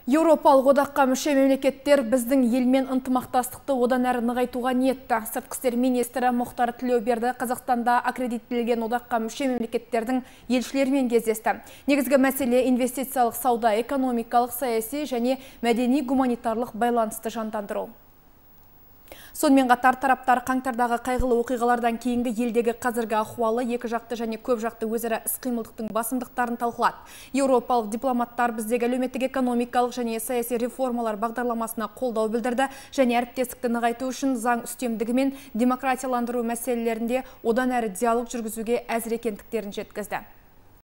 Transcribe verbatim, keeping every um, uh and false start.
Еуропалық одаққа мүше мемлекеттер біздің елмен ынтымақтастықты одан әрі нығайтуға ниетті. Сыртқы істер министрі Мұхтар Тілеуберді Қазақстанда аккредиттелген одаққа мүше мемлекеттердің елшілерімен кездесті. Негізгі мәселе инвестициялық сауда, экономикалық, саяси және мәдени-гуманитарлық байланысты жандандыру. Сонымен қатар тараптар қаңтардағы қайғылы оқиғалардан кейінгі елдегі қазіргі ахуалы, екі жақты және көп жақты өзара іс-қимылдықтың басымдықтарын талқылады. Еуропалық дипломаттар біздегі әлеуметтік экономикалық және саяси реформалар бағдарламасына қолдау білдірді және әріптестікті нығайту үшін заң үстемдігі мен демократияландыру мәселелерінде одан әрі диалог жүргізуге әзір екендіктерін жеткізді.